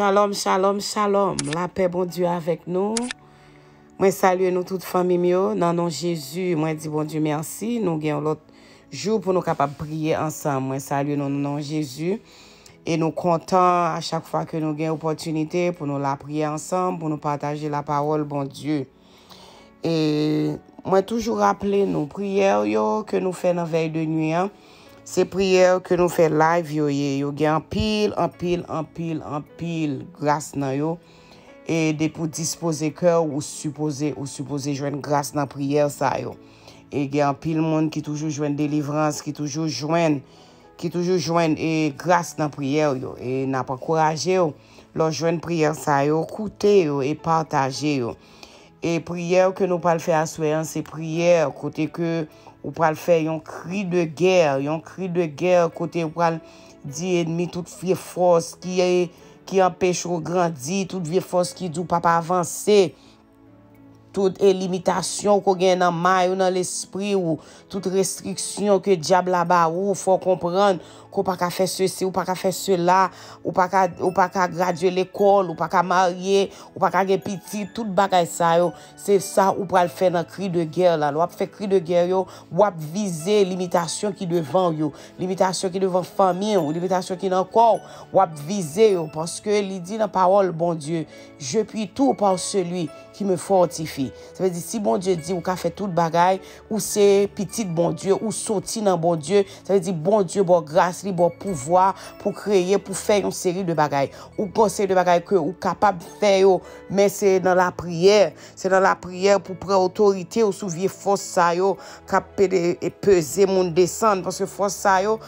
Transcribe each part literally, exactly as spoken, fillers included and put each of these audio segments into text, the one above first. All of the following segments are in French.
Shalom, shalom, shalom. La paix, bon Dieu, avec nous. Moi, salue nous toute famille mio. Dans nom Jésus, moi, dis bon Dieu, merci. Nous gagnons l'autre jour pour nous capables de prier ensemble. Moi, salue nous dans nom Jésus. Et nous comptons à chaque fois que nous gagnons opportunité pour nous la prier ensemble, pour nous partager la parole, bon Dieu. Et moi, toujours rappeler nos prières yo, que nous faisons dans veille de nuit. Hein. Ces prières que nous faisons live, yo, yo, yo, en pile, en pile, en pile, en pile, grâce dans yo. Et de pour disposer cœur ou supposer, ou supposer joindre grâce dans la prière, ça yo. Et il y a un pile monde qui toujours joindre délivrance, qui toujours joindre, qui toujours joindre et grâce dans la prière, yo. Et n'a pas encouragé, yo, leur joindre prière, ça yo, écouter, yo, et partager, yo. Et prière que nous pas le faire à soi, c'est prière côté que ou pas le faire un cri de guerre, un cri de guerre côté ou pas dire ennemi toute vieille force qui est qui empêche de grandir, toute vieille force qui dit pas avancer. Toute limitation qu'on gagne dans maille ou dans l'esprit ou toute restriction que diable là-bas ou faut comprendre qu'on pas qu'à faire ceci ou pas qu'à faire cela ou pas qu'à ou pas qu'à graduer l'école ou pas qu'à marier ou pas qu'à gagner petit tout bagaille ça yo c'est ça ou pas le faire dans cri de guerre là ou fait cri de guerre yo ou viser limitation qui devant yo limitation qui devant famille ou limitation qui dans corps ou viser yo parce que il dit dans parole bon Dieu je puis tout par celui qui me fortifie. Ça veut dire, si bon Dieu dit, ou qu'a fait tout le bagaille, ou c'est petit bon Dieu, ou sorti dans bon Dieu, ça veut dire, bon Dieu, bon grâce, bon pouvoir pour créer, pour faire une série de bagailles. Ou une série de bagailles que ou capable de faire, mais c'est dans la prière. C'est dans la prière pour prendre autorité, ou souvier force ça, yo, capable et peser, mon descendre, parce que force ça, yo,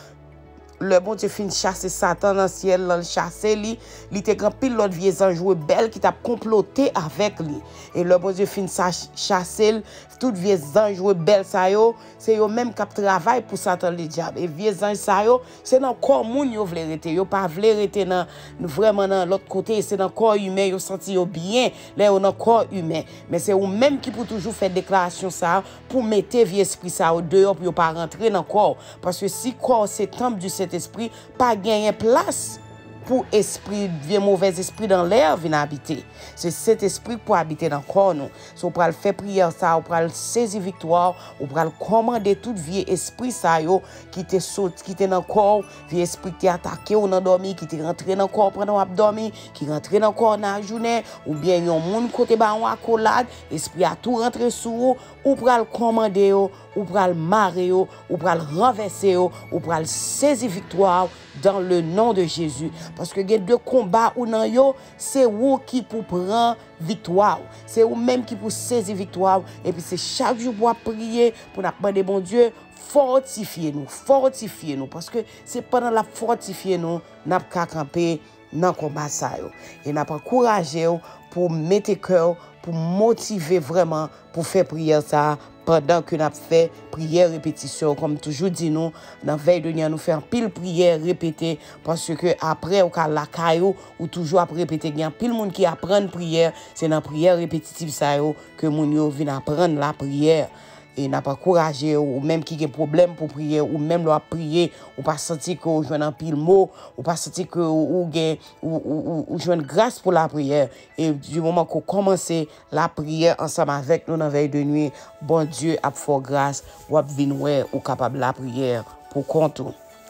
le bon Dieu fin chasser Satan dans le ciel, le chasser lui, il était grand pile l'autre vieux ange rebelle qui t'a comploté avec lui. Et le bon Dieu fin chasser tout vieux ange rebelle ça yo, c'est yo même qui travaille pour Satan le diable. Et vieux ange ça yo, c'est dans corps moun yo vle rete, yo pas vle rete dans vraiment dans l'autre côté, c'est dans corps humain, yo senti yo bien, là yo dans corps humain. Mais c'est ou même qui pour toujours faire déclaration ça pour mettre vieux esprit ça au dehors pour yo pas rentrer dans corps parce que si corps c'est temple du Saint-Esprit, pas gagner place pour esprit, vieux mauvais esprit dans l'air venir habiter. C'est cet esprit pour habiter dans le corps nous. So, pour le faire prière ça, pour le saisir victoire, ou pour le commander tout vieux esprit ça yo qui te saute, qui te dans le corps, vieux esprit qui attaqué ou dans dormi, qui te rentré dans le corps pendant a dormi, qui rentré dans le corps dans la journée, ou bien yon moun côté ba on accolade, esprit a tout rentré sous ou pour le commander yo, ou pour le marrer yo, ou pour le renverser yo, ou pour le saisir victoire dans le nom de Jésus. Parce que il y a deux combats ou nan yo, c'est vous qui pour prendre victoire. C'est vous même qui pour saisir victoire. Et puis c'est chaque jour pour prier, pour demander bon Dieu, fortifiez-nous, fortifiez-nous. Parce que c'est pendant la fortifier nous, n'a pas camper dans le combat ça yo. Et n'a pas encouragé pour mettre cœur, pour motiver vraiment, pour faire prière ça. Pendant que nous avons fait prière répétition, comme toujours dit nous, dans veille de nuit, nous faisons pile prière répétée, parce que après, au cas la caillou, ou toujours après répéter, il y a pile monde qui apprend prière, c'est dans la prière répétitive ça que moun yo vient apprendre la prière. Et n'a pas courageux ou même qui a problème pour prier ou même leur prier ou pas sentir que vous jouez un pile mot ou pas sentir que ou ou ou ou jouez grâce pour la prière et du moment qu'on commence la prière ensemble avec nous dans veille de nuit bon Dieu a fait grâce ou a venir ou capable la prière pour compte.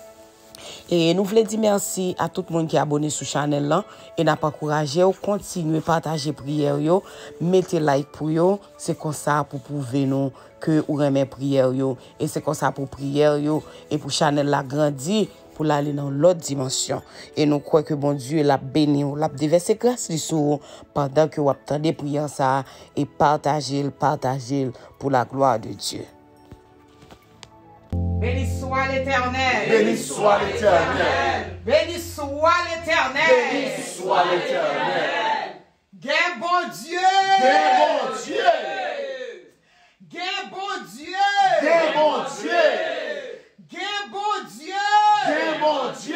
Et nous voulons dire merci à tout le monde qui est abonné sur la chaîne là et n'a pas encouragé ou continuer à partager prière yo, mettez like pour yo, c'est comme ça pour prouver nous que ou remet prière yo et c'est comme ça pour prière yo et pour chaîne la grandir pour aller dans l'autre dimension et nous croyons que bon Dieu l'a béni ou l'a déversé grâce sur pendant que vous attendez prière ça et partager partager pour la gloire de Dieu. Béni soit l'Éternel. Béni soit l'Éternel. Béni soit l'Éternel. Béni soit l'Éternel. Gain bon Dieu. Gain bon Dieu. Gain bon Dieu. Gain bon Dieu. Gain bon Dieu. Gain bon Dieu.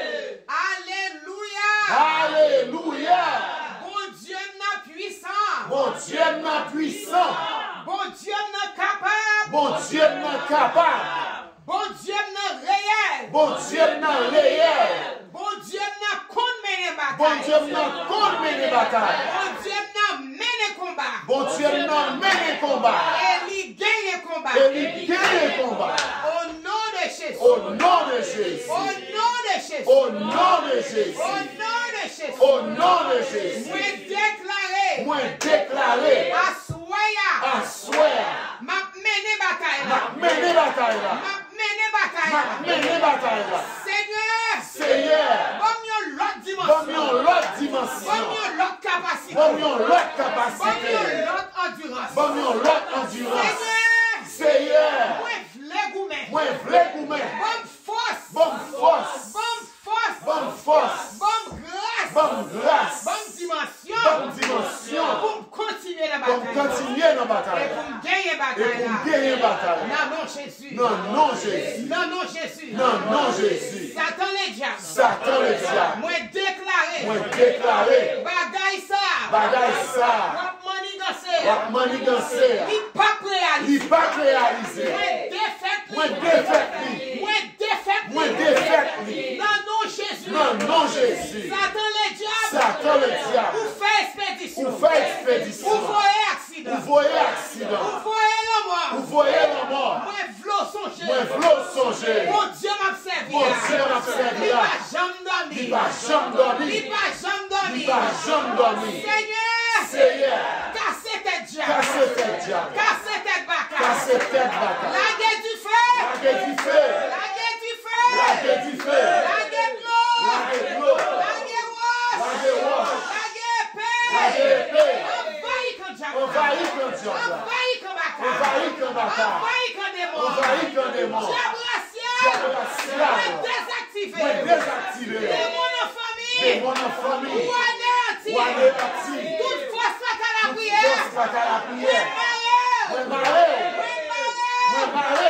Alléluia. Alléluia. Bon Dieu n'a puissant. Bon Dieu n'a puissant. Bon Dieu n'a capable. Bon Dieu n'a capable. Bon Dieu n'a réel. Bon Dieu n'a réel. Bon Dieu n'a connu Bon bataille. Dieu m'a kon mene bataille. Bon Dieu n'a mené combat. Bon Dieu m'a mene combat. Et il gagne combat. Et il gagne combat. Au nom de Jésus. Au nom de Jésus. Au nom de Jésus. Au nom de Jésus. Au nom de Jésus. Au nom de Jésus. Moi déclaré. Moi déclaré. À soya. À swear. M'a mené bataille là. M'a mené bataille là. M'a mené bataille M'a là. mené bataille là. Seigneur. Seigneur. Bon yon l'autre Bon dimension. yon l'autre Bon dimension. yon l'autre capacité. Bon yon l'autre Bon capacité. yon l'autre endurance. Bon yon l'autre endurance. Seigneur. Seigneur. Moi vle goumen. Moi vle goumen. Bon force. Bon force. Bon force. Bon force. Bon grâce. Bon grâce. Bonne dimension. Bonne dimension. Pour continuer la Pour bataille. continuer dans la Et bataille. pour gagner Et bataille. pour là. gagner la bataille. Non, non, Jésus. Non, non, Jésus. Non, non, Jésus. Non, non, Jésus. Satan les diables. Satan le diable. Moi déclaré. Moi déclaré. Bagaille ça. Bagaille ça. Wap manigancer. Wap manigancer. Il pas réalisé. Il pas réalisé. Moi défaite. Moi défaite lui. Moi défaite. Moi défaite lui. Non, non, Jésus. Non, non, Jésus. Satan les diables. Satan le diable. Ou fait expédition. Ou fait expédition. Ou voyez accident. Vous voyez Ou accident. voyez la mort. Vous voyez la mort. Moi v'lo songer. Moi v'lot songer. Bon Dieu m'a servi. Bon Dieu m'a servi Il là. va jamais dormir. Il va jamais dormir. Il va jamais dormir. Il va jamais dormir. Seigneur. Seigneur. Cassez tête diable. Cassez tête diable. Cassez tête bacca. Cassez tête bataille. La guerre du feu. La guerre du feu. La guerre du feu. La guerre du feu. La guerre de l'eau. La guerre de l'eau. La guerre roche. La guerre roche. La guerre épée. La guerre épée. Envahit comme diable. Envahit comme diable. Envahit comme bacca. Envahit comme bacca. Envahit comme démon. Envahit comme démon. Diable racial. Diable racial. Ouais, désactivé. Moi désactivé. Démon en famille. Démon en famille. Ou anéanti. Ou anéanti. Toute force faite à la Toute prière. force faite à la prière. Moi Moi maré. Moi Moi maré.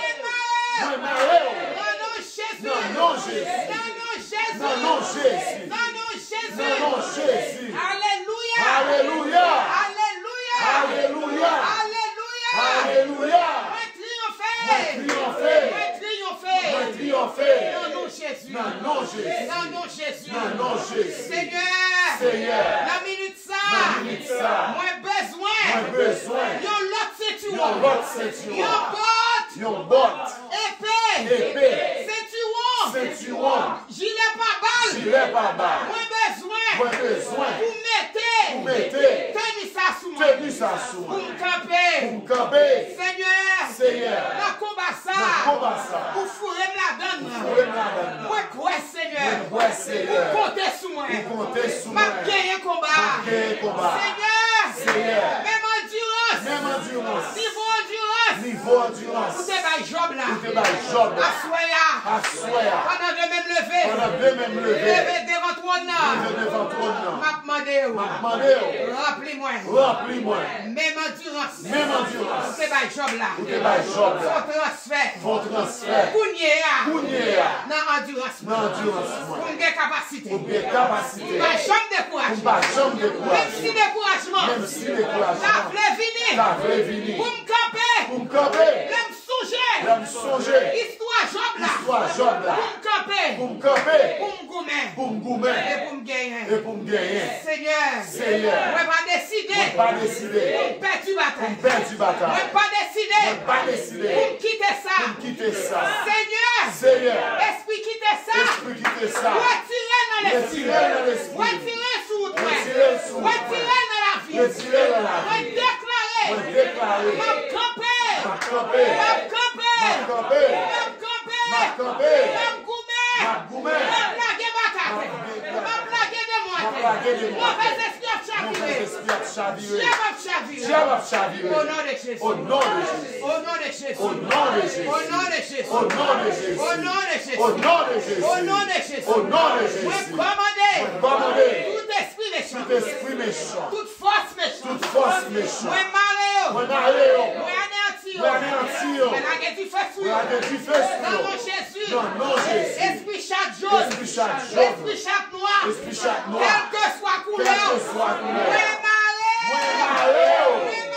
Moi maré. Non, non, Jésus. Non, non, Jésus. Non, non, Jésus. Non, non, Jésus. Non, non, Jésus. Non, non, Jésus. Alléluia. Alléluia. Alléluia. Alléluia. Alléluia. Alléluia. Moi triompher. Moi triompher. Moi triompher. Moi triompher. Non, non, Jésus. Non, non, Jésus. Non, non, Jésus. Non, non, Jésus. Seigneur. Seigneur. La minute ça. La minute ça. Moi besoin. Moi besoin. Yon lot ceinture. Yon lot ceinture. Yon botte. Yon botte. Épée. Épée. Ceinturon. Ceinturon. Gilet pas balle. Gilet par balle. Moi besoin. Moi besoin. Pour mettre. Pour mettre. Tenez ça sous moi. Tenez ça sous Pour moi. me camper. Pour camper. Seigneur. Seigneur. La combat ça. La combat ça. Pour fourrer la donne. Fourrer la donne. Moi quoi Seigneur. Moi quoi, Seigneur. Pour compter sous moi. Pour compter sous Ma moi. gagner combat. Ma gagner combat. Seigneur. Seigneur. Même endurance. Même endurance. Niveau endurance. Niveau endurance. Vous êtes by job là. Vous êtes by job là. Assoya. Assoya. Pendant de même lever. Pendant deux mêmes levées. Lever devant toi non. Lever devant toi non. M'a demandé. M'a demandé. Remplis-moi. Remplis-moi. Même endurance. Même endurance. Vous êtes by job là. Vous êtes by job là. Faut transfert. Faut transfert. Kounyea. Kounyea. Dans endurance. Dans endurance. Pour une capacité. Pour bien capacité. Pas jamais Pour découragement. pas jamais Même si décourager. découragement. Même si La découragement. plaie venir. Ça veut venir. Pour me camper. Pour me camper. L'aime songer. L'aime songer. Histoire job là. Histoire job là. Pour me camper. Pour me camper. Pour me goumer. Pour me goumer. Et pour me gagner. Et pour me gagner. Seigneur. Seigneur. Moi pas décider. Moi pas décider. Pour me perdre du bataille. Pour perdre du bataille. Moi pas décider. Moi pas décider. Pour me quitter ça. Pour quitter ça. Seigneur. Seigneur. Esprit quitter ça. Esprit quitter ça. Retirer dans l'esprit. Retirer dans l'esprit. Retirer sous toi. Retirer sous toi. Retirer dans la vie. Retirer dans la Moi vie. déclarer. Moi déclarer. M'a camper. Ma camper. M'a camper. Ma camper. M'a camper. Ma camper. M'a goumer. Ma goumer. M'a blaguer batate. M'a blaguer de moi. Ma blaguer de moi. Mauvais esprit a Mauvais chaviré. esprit a chaviré. Diable a chaviré. Diable a chaviré. Au nom de Jésus. Au nom de Jésus. Au nom de Jésus. Au nom de Jésus. Au nom de Jésus. Au nom de Jésus. Au nom de Jésus. Au nom de Jésus. Au nom de Jésus. Au nom de Moi Jésus. commander. Moi commander. Tout esprit méchant. Tout esprit méchant. Toute force méchante. Toute force méchante. Moi maréo. Moi maréo. Moi anéanti. Moi anéanti. Mais la guerre du feu sous. Moi la guerre du feu sous. Dans mon Jésus. Dans mon Jésus. Esprit chaque jaune. Esprit chaque jaune. Esprit chaque noir. Esprit chaque noir. Quelle que soit couleur. Quelle que soit couleur. Moi maréo. Moi maréo.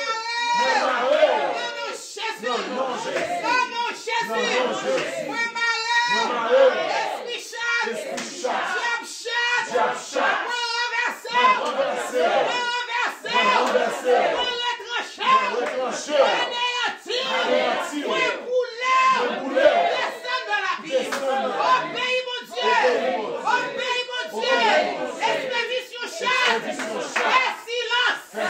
Moi Moi maréo. maréo. Non, non, Jésus. Non, non, Jésus. Non, non, Jésus. Non, non, Jésus. Moi maréo. Moi maréo. Esprit chaque. Esprit chaque. Diable chaque. Diable chaque.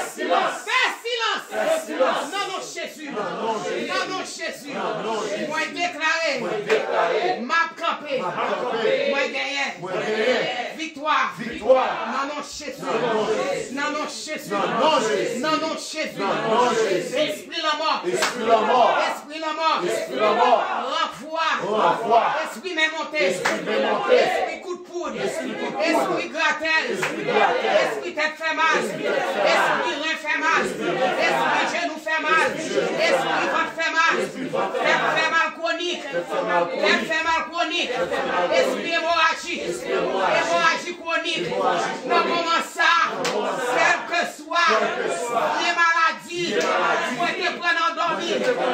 silence. Fais silence. Fais silence. Non, non, Jésus. non, Jésus. Non, non, Jésus. Non, non, Jésus. Moi déclaré. Moi déclaré. M'a campé. campé. Moi gagné. Moi gagné. Victoire. Victoire. Non, non, Jésus. non, Jésus. Non, non, Jésus. Non, non, Jésus. Non, non, Jésus. Non, non, Jésus. Esprit la mort. Esprit la mort. Esprit la mort. Esprit la mort. Renvoi. Renvoi. Esprit m'est monté. Esprit m'est monté. Esprit coup de poudre. Esprit coup de poudre. Esprit grattel. Esprit grattel. Esprit tête fait mal. Esprit tête fait mal. Esprit rein fait mal. Esprit genou fait mal. Esprit ventre fait mal. Tête fait mal chronique. Tête fait mal chronique. Esprit hémorragie. Hémorragie chronique. Non, comment ça? Quel que soit les maladies. Moi, te prendre endormi.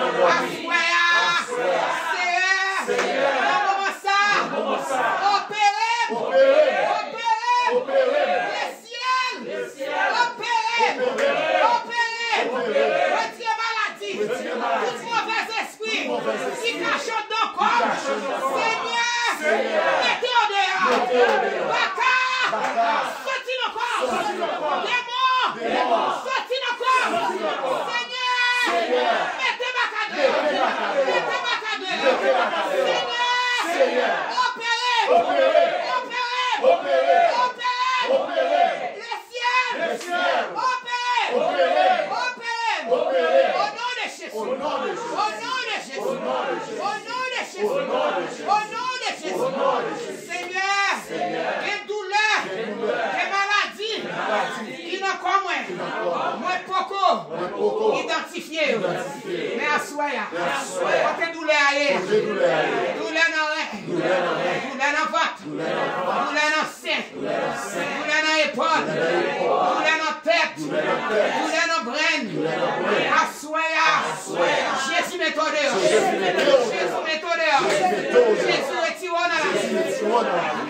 Assoya. Seigneur. Non, comment ça? Opérez. Opérez. Opérez. Opérez. Les ciels. Opérez. Opérez. Retirez maladie. Tout mauvais esprit. Qui cache dans le corps. Seigneur. Mettez en dehors. Baka. Sorti le corps. Démon. Sorti le corps. Seigneur. Mettez Baka dehors. Mettez Baka dehors. Seigneur. Opérez. Opérez. Opérez. Opérez. Opérez. Opérez. Les ciels. Les ciels. Opérez. Opérez. Opérez. Opérez. Au nom de Jésus. Au nom de Jésus. Au nom de Jésus. Au nom de Jésus. Au nom de Jésus. Au nom de Jésus. Au nom de Jésus. Au nom de Jésus. Seigneur. Des douleurs. Des maladies. Qui n'ont comme moi. Moi poco. Identifié. Mais à soi. Quand douleur aille. Douleur dans l'air. Douleur dans ventre. Douleur dans sein. Douleur dans épaule. Douleur dans tête. Douleur dans brain. Assoya. Jésus met au dehors. Jésus met au dehors. Jésus retire au dehors.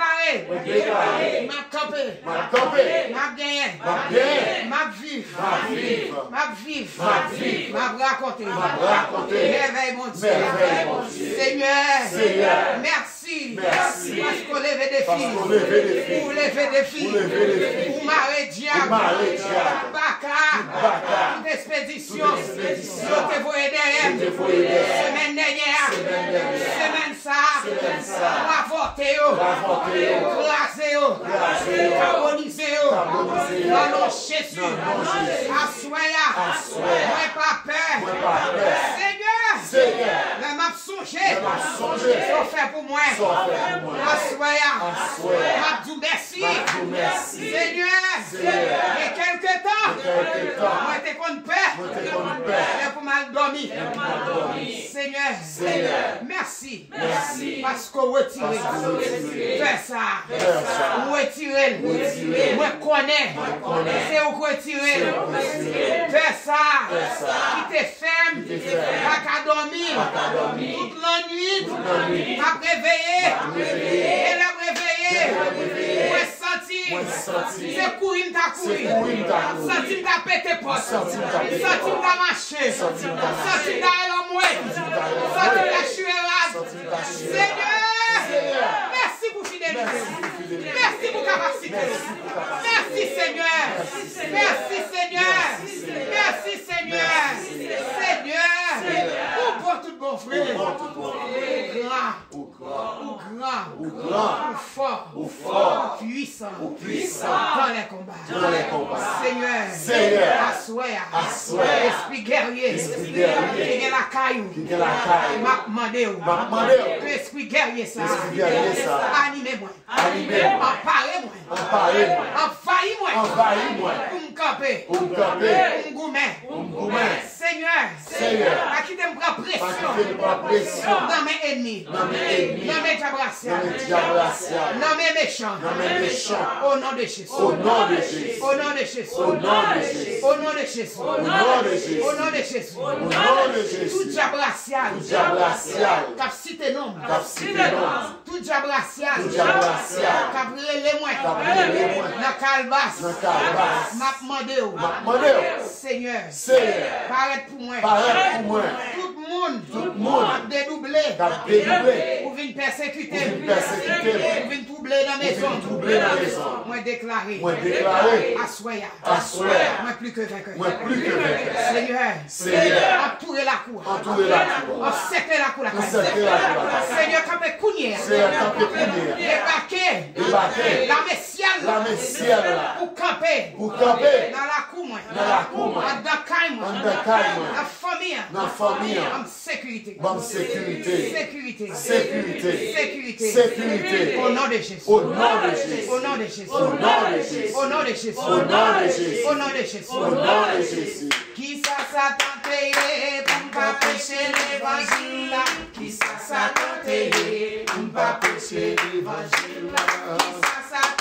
Déclaré. M'a campé. M'a gagné. M'a vivre. M'a vivre. M'a raconté. Merveille mon Dieu. Seigneur. Merci. Merci. Parce qu'on lève des Parce qu'on lève des filles. Pour lever des filles. Pour lever des filles. Pour marrer diable. Pour marrer diable. Baka. Baka. Toute expédition. Toute expédition. Je te voyais derrière. Je te voyais derrière. Semaine dernière. Semaine dernière. Semaine ça. Semaine ça. Pour avorter. Avorter. Grasser. Grasser. Carboniser. Carboniser. Dans nos Jésus. Dans nos Jésus. Assoya. Assoya. Moi pas peur. Moi pas peur. Seigneur. Seigneur. La m'a songé. La m'a songé. Sauf fait pour moi. Sauf fait pour moi. Assoya. Assoya. M'a dit merci. M'a dit merci. Seigneur. Seigneur. Et quelque temps. Et quelque temps. Moi t'es qu'on peur. Moi t'es qu'on peur. Et pour mal dormir. Seigneur. Seigneur. Merci. Merci. Parce qu'on retire. Parce qu'on retire. Fais ça. Fais ça. Retirer. Retirer. Moi connais. connais. C'est où retirer. C'est où retirer. Fais ça. Fais ça. Qui t'est ferme. Qui t'est ferme. Pas qu'à dormir. Pas qu'à dormir. Toute la nuit. Toute la nuit. M'a réveillé. M'a réveillé. Elle a réveillé. Elle a réveillé. Moi senti. Moi senti. C'est courir ta courir. C'est courir ta courir. Senti ta pété poste. Senti ta pété Senti poste. ta marché. Senti ta marché. Senti ta la mouette. Senti ta chuerade. Senti ta chuerade. Seigneur. Seigneur. Merci pour fidélité. Merci pour fidélité. Merci pour capacité. Merci pour capacité. Merci Seigneur. Merci Seigneur. Merci Seigneur. Seigneur. Ou pour tout bon frère. Ou pour tout bon frère. Ou grand. Ou grand. Ou grand. Ou grand. Ou fort. Ou fort. Ou puissant. Ou puissant. Dans les combats. Dans les combats. Seigneur. Seigneur. Assoya. Assoya. Esprit guerrier. Esprit guerrier. Qui est la caillou. Qui est la caillou. M'a demandé. M'a demandé. Que esprit guerrier ça. Esprit guerrier ça. Animez-moi. Animez-moi. Emparez-moi. Emparez-moi. Envahis-moi. Envahis-moi. Pour me camper. Pour me camper. Pour me goumer. Pour me goumer. Seigneur. Seigneur. À qui t'aimes prendre Pas pression. quitter pas pression. Dans mes ennemis. Dans mes ennemis. Dans mes diabraciens. Dans mes diabraciens. Dans mes méchants. Dans mes méchants. Au nom de Jésus. Au nom de Jésus. Au nom de Jésus. Au nom de Jésus. Au nom de Jésus. Au nom de Jésus. Au nom de Jésus. Au nom de Jésus. Tout diabracial. Tout diabracial. Cap cité nom. Cap cité nom. Tout diabracial. Tout diabracial. Cap relé moi. Cap relé moi. Dans calbas. Dans calbas. M'a demandé. M'a demandé. Seigneur. Seigneur. Paraît pour moi. Paraît pour moi. Tout le monde. Tout le monde. A dédoublé. Cap dédoublé. Pour venez persécuter. Pour venir persécuter. Pour venir troubler dans la maison. Pour venir troubler dans la maison. Moi déclarer. Moi déclarer. Assoya. Assoya. Moi plus que vainqueur. Moi plus que vainqueur. Seigneur. Seigneur. Entourer la cour. Entourer la cour. Encercler la cour. Encercler la cour. Seigneur, campé counière. Seigneur, campé counière. Débarquer. Débarquer. La messiale. La messiale là. Pour camper. Pour camper. Dans la cour, moi. Dans la cour, moi. En Dakar, moi. En Dakar, moi. La famille. Dans la famille. En sécurité. Bonne sécurité. Sécurité. Sécurité. Sécurité. Sécurité. Au nom de Jésus. Au nom de Jésus. Au nom de Jésus. Au nom de Jésus. Au nom de Jésus. Au nom de Jésus. Au nom de Jésus. Au nom de Jésus. Qui ça ça tente pour ne pas prêcher l'évangile là? Qui ça ça tente pour ne pas prêcher l'évangile là? Qui ça ça